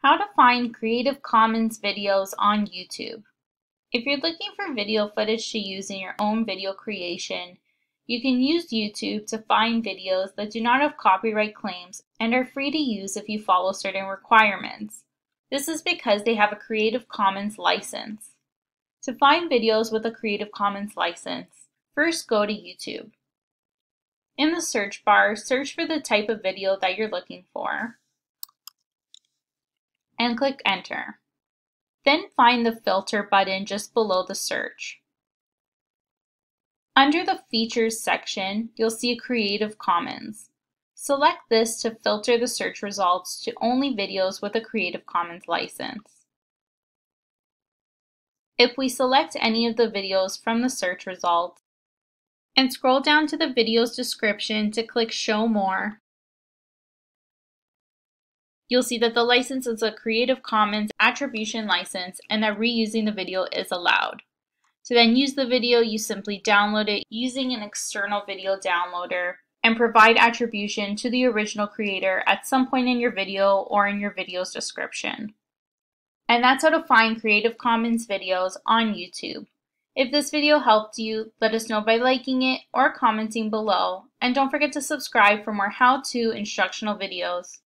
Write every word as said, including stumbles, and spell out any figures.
How to find Creative Commons videos on YouTube. If you're looking for video footage to use in your own video creation, you can use YouTube to find videos that do not have copyright claims and are free to use if you follow certain requirements. This is because they have a Creative Commons license. To find videos with a Creative Commons license, first go to YouTube. In the search bar, search for the type of video that you're looking for and click Enter. Then find the Filter button just below the search. Under the Features section, you'll see Creative Commons. Select this to filter the search results to only videos with a Creative Commons license. If we select any of the videos from the search results and scroll down to the video's description to click Show More, you'll see that the license is a Creative Commons attribution license and that reusing the video is allowed. To then use the video, you simply download it using an external video downloader and provide attribution to the original creator at some point in your video or in your video's description. And that's how to find Creative Commons videos on YouTube. If this video helped you, let us know by liking it or commenting below, and don't forget to subscribe for more how-to instructional videos.